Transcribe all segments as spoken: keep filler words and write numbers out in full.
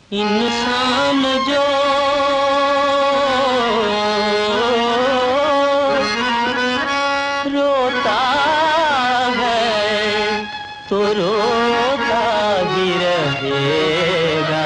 इंसान जो रोता है तो रोता ही रहेगा।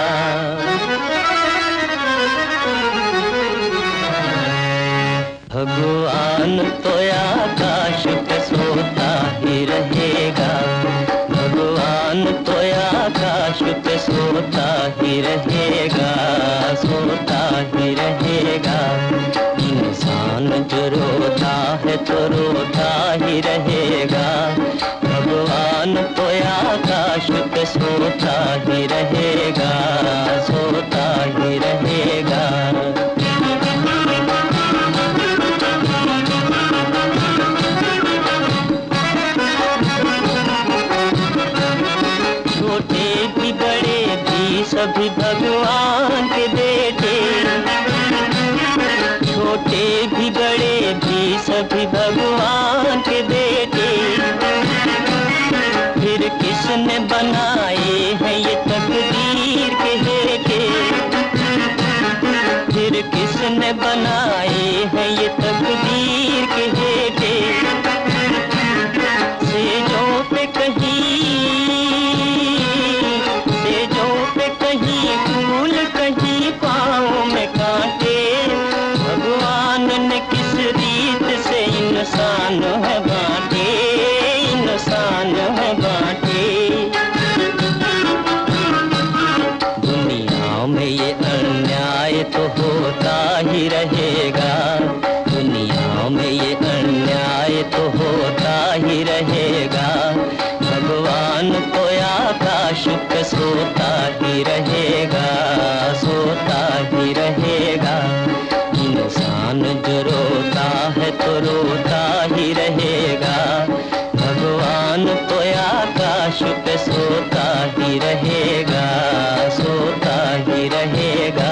भगवान तो आकाश पे सोता ही रहेगा। भगवान तो आकाश पे सोता ही रहेगा, सोता ही रहेगा। इंसान जो रोता है तो रोता ही रहेगा। भगवान तो आकाश पे सोता ही रहेगा, सोता ही रहेगा। छोटे भी बड़े भी सभी भगवान के बेटे। छोटे भी बड़े भी सभी भगवान के बेटे। फिर किसने बनाए हैं ये तकदीर के हेठे। फिर किसने बनाए हैं ये तकदीर के हेठे। सेजों पे कहीं फूल कहीं पाँव में कांटे। भगवान ने किस रीत से इंसान है बांटे, इंसान है बांटे। दुनिया में ये अन्याय तो होता ही रहेगा। दुनिया में ये अन्याय तो होता ही रहेगा। भगवान तो आकाश पे सोता ही रहेगा, सोता ही रहेगा। इंसान जो रोता है तो रोता ही रहेगा। भगवान तो आकाश पे सोता ही रहेगा, सोता ही रहेगा।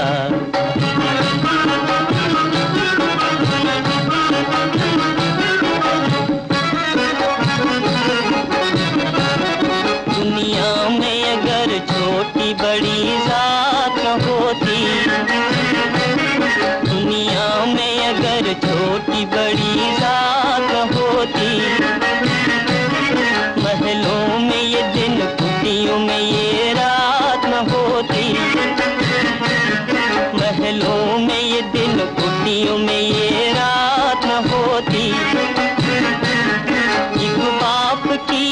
दुनिया में अगर छोटी बड़ी जात होती। दुनिया में अगर छोटी बड़ी जात होती। महलों में ये दिन कुटियों में ये रात न होती। महलों में ये दिन कुटियों में ये रात न होती। एक बाप की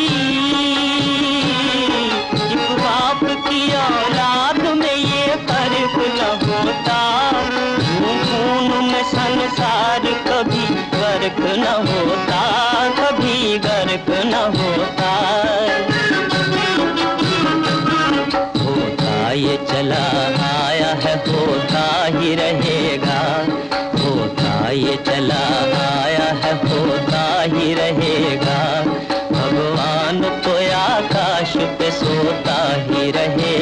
की औलाद में ये फर्क न होता। खून में संसार कभी गर्क न होता, कभी गर्क न होता। होता ये चला आया है, होता ही रहेगा। होता ये चला आया है, होता ही रहेगा। भगवान तो आकाश पे सोता ही रहेगा।